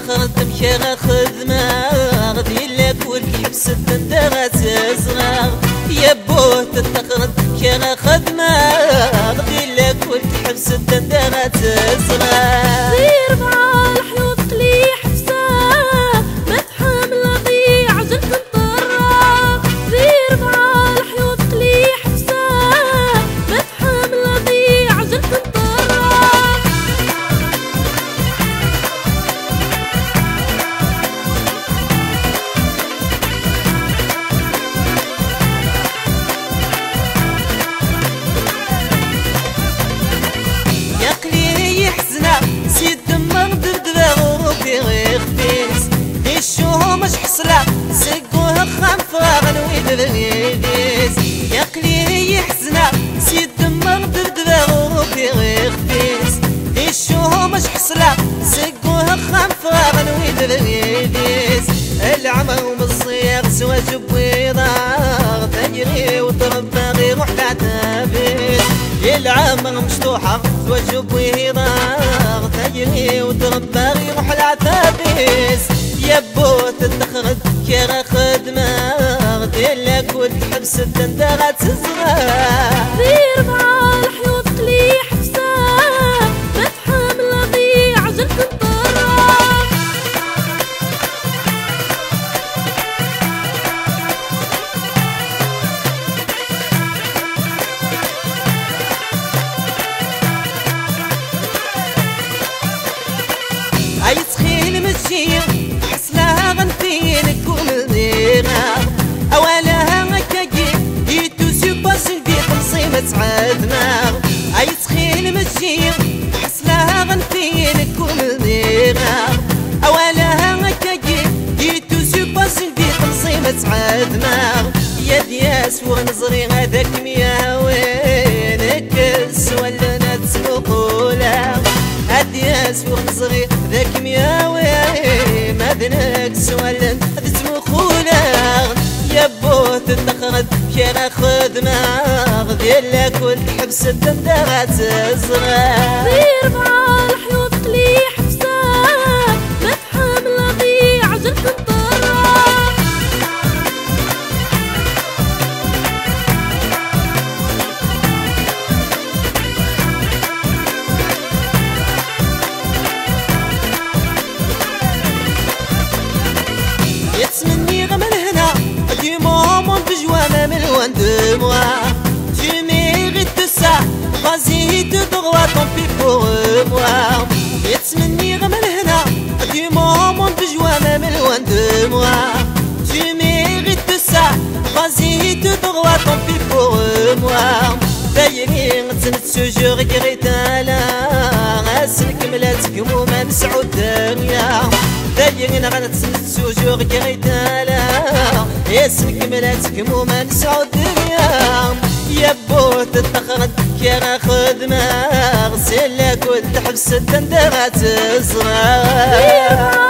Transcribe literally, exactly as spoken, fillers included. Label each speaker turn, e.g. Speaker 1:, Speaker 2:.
Speaker 1: تخدم كيغا خدمة غدي لك والحبس الدندرة تزغر يا بوه تتخدم كيغا خدمة غدي لك والحبس الدندرة تزغر
Speaker 2: دير مع الحيوط قلي حبسة ما تحمل ضيع جلد نطرة دير مع الحيوط قلي حبسة ما تحمل ضيع جلد نطرة
Speaker 1: سيد دمر دبدبة غروبي غير خبيس الشوهو مش حصلة سقوها خام فراغ نويد الغيديس يا قليلي يحزنة سيد دمر دبدبة غروبي غير خبيس الشوهو مش حصلة سقوها خام فراغ نويد الغيديس العمر ومصير سوا جبويضة تجري وتربى غير روح تعتبس العمر مشطوحة سوا جبويضة تجري وتربى يروح العتابيس يا بوت تخرج كيرا خدمة غديلك والحبس الدندرة تزرع
Speaker 2: دير مع الحيوط قلي حبسة ما تحمل ضيع جلد نطرة
Speaker 1: أي تخيل مشير حسناها غنفينك ومديرها أولها هكاكي يتو سيباس البيت مصيبة عدنا أي تخيل مشير حسناها غنفينك ومديرها أولها هكاكي يتو سيباس البيت مصيبة عدنا يا دياس ونظري هذاك مياه وينك السوال لنا تسوقولا هدياس ونظري ذاك مياوي ما ذنك سوال تسمخولا يا بوت تخرج كيرا خدمة غديلك والحبس الدندرة تزرع
Speaker 2: دير مع الحيوط قلي حبسة ما تحمل ضيع جلد نطرة
Speaker 1: يتمني غمل هنا du moment de joie même loin de moi tu mérites ça vas-y de droit tant pis pour moi يتمني غمل هنا du moment de joie même loin de moi tu mérites ça vas-y de droit tant pis pour moi دايرين تنسو جو غيريت على غاسلك ملاتك وما نسعو الدنيا دايرين غنتسنسو جو غيريت على اسمك ملاتك وما نسعو الدنيا يا بوت تخرج كيرا خدمة غسلك والتحبس الدندرة تزرع